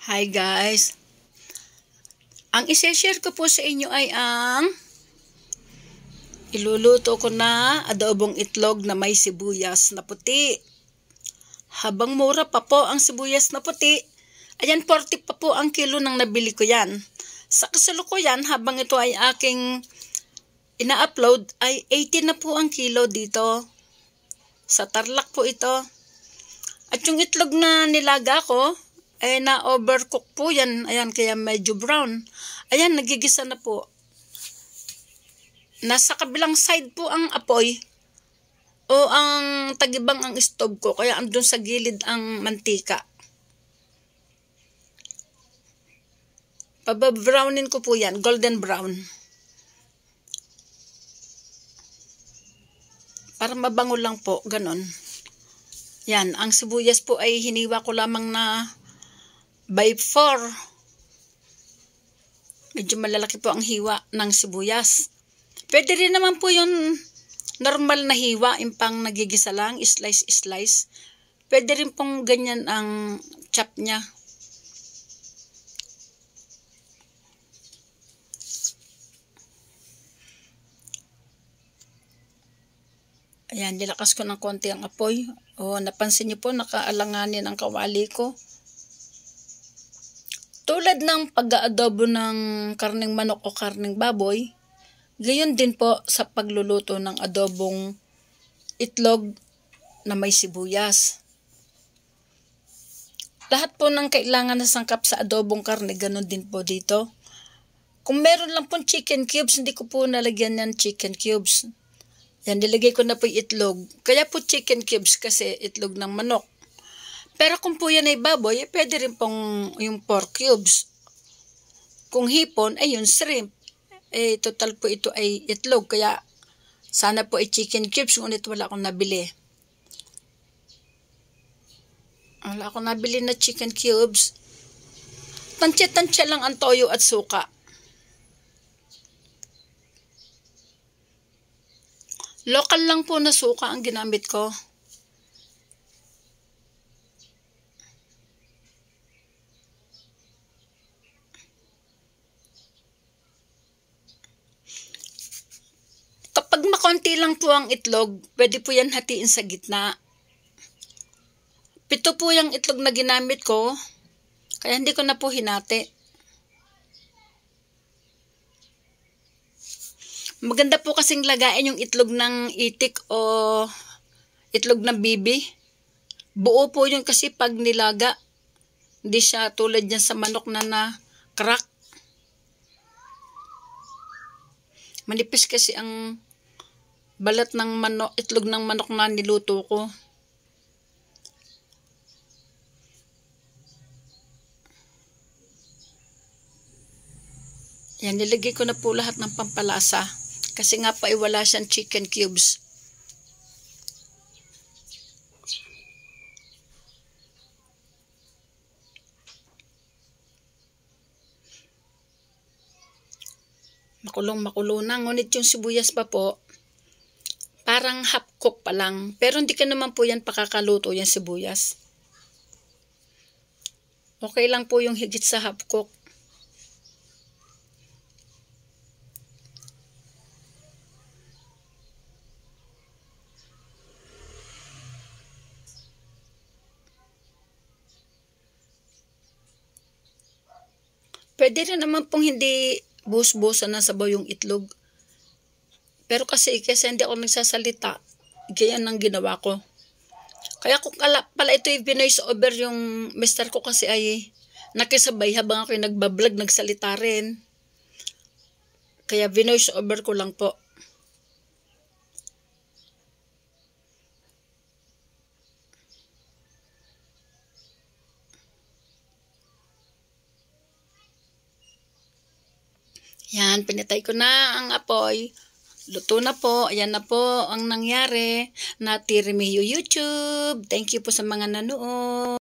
Hi guys! Ang isi-share ko po sa inyo ay ang iluluto ko na adobong itlog na may sibuyas na puti. Habang mura pa po ang sibuyas na puti, ayan 40 pa po ang kilo nang nabili ko yan. Sa kasalukuyan, habang ito ay aking ina-upload, ay 80 na po ang kilo dito. Sa Tarlac po ito. At yung itlog na nilaga ko, ay na-overcook po yan. Ayan, kaya medyo brown. Ayan, nagigisa na po. Nasa kabilang side po ang apoy o ang tagibang ang stove ko. Kaya andun sa gilid ang mantika. Pababrownin ko po yan. Golden brown. Para mabango lang po. Ganon. Yan. Ang sibuyas po ay hiniwa ko lamang na by 4. Medyo malalaki po ang hiwa ng sibuyas. Pwede rin naman po yung normal na hiwa, yung pang nagigisa lang, slice. Pwede rin pong ganyan ang chop niya. Ayan, nilakas ko ng konti ang apoy. O, napansin niyo po, nakaalanganin ang kawali ko. Tulad ng pag-aadobo ng karneng manok o karneng baboy, gayon din po sa pagluluto ng adobong itlog na may sibuyas. Lahat po ng kailangan na sangkap sa adobong karne, ganon din po dito. Kung meron lang po chicken cubes, hindi ko po nalagyan ng chicken cubes. Yan, nilagay ko na po yung itlog. Kaya po chicken cubes kasi itlog ng manok. Pero kung po yan ay baboy, pwede rin pong yung pork cubes. Kung hipon, ay yung shrimp. Total po ito ay itlog. Kaya sana po ay chicken cubes, ngunit wala akong nabili. Wala akong nabili na chicken cubes. Tansya-tansya lang ang toyo at suka. Local lang po na suka ang ginamit ko. Kapag makonti lang po ang itlog, pwede po yan hatiin sa gitna. 7 po yung itlog na ginamit ko, kaya hindi ko na po hinati. Maganda po kasing lagain yung itlog ng itik o itlog ng bibi. Buo po yun kasi pag nilaga. Hindi siya tulad yan sa manok na crack. Manipis kasi ang balat ng manok, itlog ng manok na niluto ko. Yan, nilagay ko na po lahat ng pampalasa. Kasi nga pa wala siyang chicken cubes. Makulong na. Ngunit yung sibuyas pa po, parang half cook pa lang. Pero hindi ka naman po yan pakakaluto yung sibuyas. Okay lang po yung higit sa half cook. Pwede rin naman pong hindi buhos-buhosan na sabaw yung itlog. Pero kasi hindi ako nagsasalita, kaya ang ginawa ko. Kaya kung pala ito yung binoise over yung mister ko kasi ay nakisabay habang ako yung nagbablog, nagsalita rin. Kaya binoise over ko lang po. Yan, pinatay ko na ang apoy. Luto na po. Ayan na po ang nangyari. Natirimiyo YouTube. Thank you po sa mga nanood.